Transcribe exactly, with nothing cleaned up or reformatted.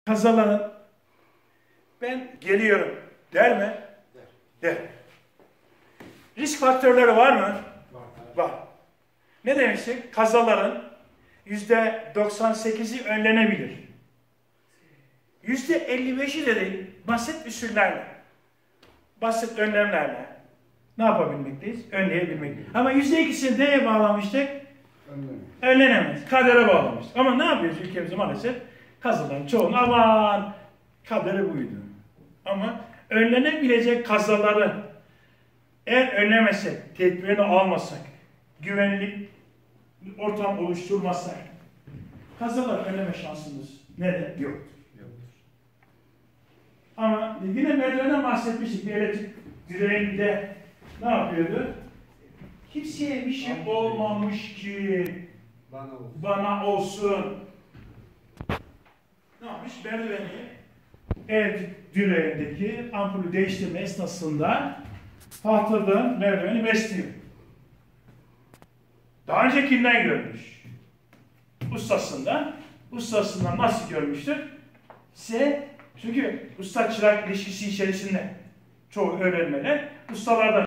kazaların ben geliyorum der mi? Der. Der. Risk faktörleri var mı? Var. Var. Ne demiştik? Kazaların yüzde doksan sekizi önlenebilir. Yüzde elli beşi de değil, basit usullerle, basit önlemlerle ne yapabilmekteyiz? Önleyebilmekteyiz. Ama yüzde ikisini neye bağlamıştık? Önlenemez. Kadere bağlamıştık. Ama ne yapıyoruz ülkemizde maalesef? Kazaların çoğunu aman kaderi buydu. Ama önlenebilecek kazaları eğer önlemezsek, tedbirini almasak, güvenlik ortam oluşturmasak kazalar önleme şansımız nerede? Yok. Ama yine merdivenden bahsetmiştik. Bir elektrik direğinde ne yapıyordu? Kimseye bir şey olmamış ki bana olsun. Bana olsun. Ne yapmış? Merdiveni elektrik direğindeki ampulü değiştirme esnasında tahtadan merdiveni besliyor. Daha önce kimden görmüş? Ustasından. Ustasından nasıl görmüştür? Size çünkü usta çırak ilişkisi içerisinde çoğu öğrenmeler ustalardan